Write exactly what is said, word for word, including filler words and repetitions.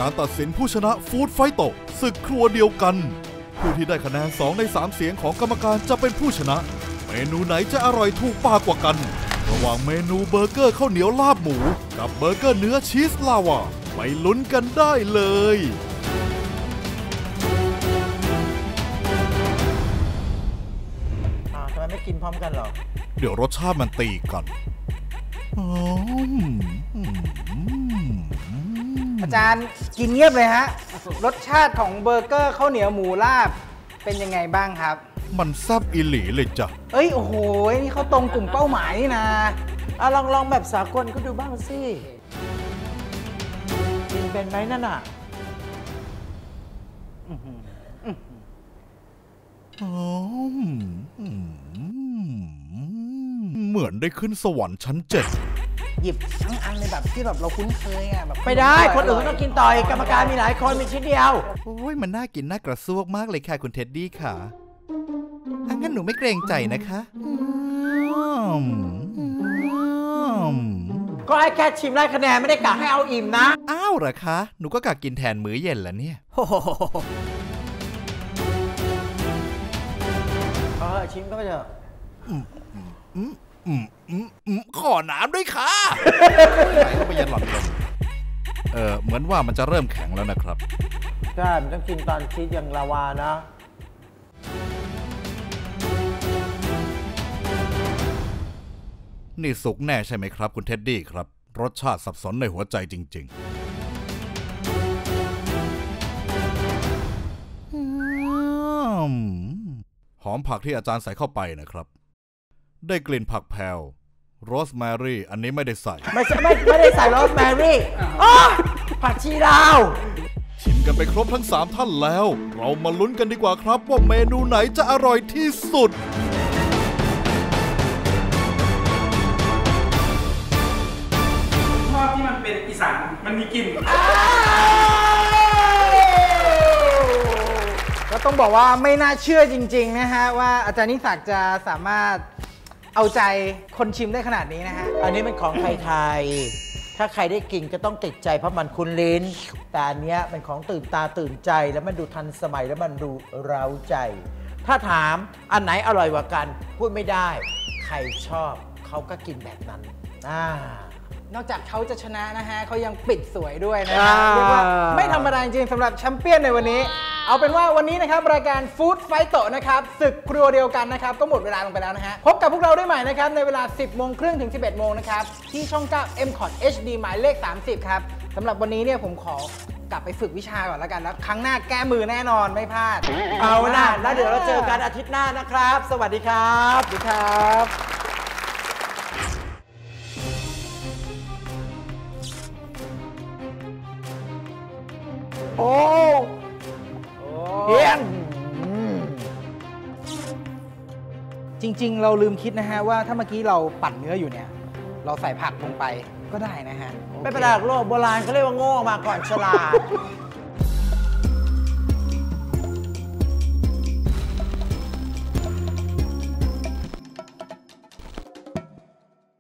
การตัดสินผู้ชนะฟู้ดไฟโตะศึกครัวเดียวกันผู้ที่ได้คะแนนสองในสามเสียงของกรรมการจะเป็นผู้ชนะเมนูไหนจะอร่อยถูกปากกว่ากันระหว่างเมนูเบอร์เกอร์ข้าวเหนียวลาบหมูกับเบอร์เกอร์เนื้อชีสลาวาไปลุ้นกันได้เลยทำไมไม่กินพร้อมกันหรอเดี๋ยวรสชาติมันตีกันอาจารย์กินเงียบเลยฮะรสชาติของเบอร์เกอร์ข้าวเหนียวหมูลาบเป็นยังไงบ้างครับมันแซ่บอีหลีเลยจ้ะเอ้ยโอ้โหนี่เขาตรงกลุ่มเป้าหมายนี่นะอ่ะลองลองแบบสากลก็ดูบ้างสิกินเป็นไหมนั่นน่ะเหมือนได้ขึ้นสวรรค์ชั้นเจ็ดหยิบทั้งอันเลยแบบที่แบบเราคุ้นเคยอ่ะแบบไม่ได้คนอื่นต้องกินต่อยกรรมการมีหลายคนมีชิ้นเดียวโอ้ยมันน่ากินน่ากระซวกมากเลยค่ะคุณเท็ดดี้ค่ะงั้นหนูไม่เกรงใจนะคะก็ให้แค่ชิมได้คะแนนไม่ได้กะให้เอาอิ่มนะอ้าวเหรอคะหนูก็กะกินแทนมื้อเย็นแล้วเนี่ยเออชิมก็ไปเถอะขอน้ำด้วยค่ะไหนก็ไปยันหลอดลมเออเหมือนว่ามันจะเริ่มแข็งแล้วนะครับใช่มันต้องกินตอนชีสอย่างลาวานะนี่สุกแน่ใช่ไหมครับคุณเท็ดดี้ครับรสชาติสับสนในหัวใจจริงๆหอมผักที่อาจารย์ใส่เข้าไปนะครับได้กลิ่นผักแพลวโรสแมรี่อันนี้ไม่ได้ใส่ไม่ใช่ไม่ไม่ได้ใส่โรสแมรี่อ๋อผักชีลาวชิมกันไปครบทั้งสามท่านแล้วเรามาลุ้นกันดีกว่าครับว่าเมนูไหนจะอร่อยที่สุดชอบที่มันเป็นอีสานมันมีกลิ่นก็ต้องบอกว่าไม่น่าเชื่อจริงๆนะฮะว่าอาจารย์นิสักจะสามารถเอาใจคนชิมได้ขนาดนี้นะฮะอันนี้เป็นของไทยๆถ้าใครได้กินก็ต้องติดใจเพราะมันคุ้นลิ้นแต่อันนี้เป็นของตื่นตาตื่นใจแล้วมันดูทันสมัยแล้วมันดูเร้าใจถ้าถามอันไหนอร่อยกว่ากันพูดไม่ได้ใครชอบเขาก็กินแบบนั้นอ่านอกจากเขาจะชนะนะฮะเขายังปิดสวยด้วยนะเรียกว่าไม่ธรรมดาจริงสำหรับแชมเปี้ยนในวันนี้เอาเป็นว่าวันนี้นะครับรายการฟู้ดไฟโตะนะครับศึกครัวเดียวกันนะครับก็หมดเวลาลงไปแล้วนะฮะพบกับพวกเราได้ใหม่นะครับในเวลา สิบโมงครึ่งถึง สิบเอ็ดโมงนะครับที่ช่อง เก้า เอ็ม คอท เอช ดี หมายเลขสามสิบครับสำหรับวันนี้เนี่ยผมขอกลับไปฝึกวิชาก่อนแล้วกันแล้วครั้งหน้าแก้มือแน่นอนไม่พลาดเอาหน้าแล้วเดี๋ยวเราเจอกันอาทิตย์หน้านะครับสวัสดีครับสวัสดีครับโอ้เฮียงจริงๆเราลืมคิดนะฮะว่าถ้าเมื่อกี้เราปั่นเนื้ออยู่เนี่ยเราใส่ผักลงไปก็ได้นะฮะไม่เป็นไรโลกโบราณเขาเรียกว่าโง่มาก่อนฉลาด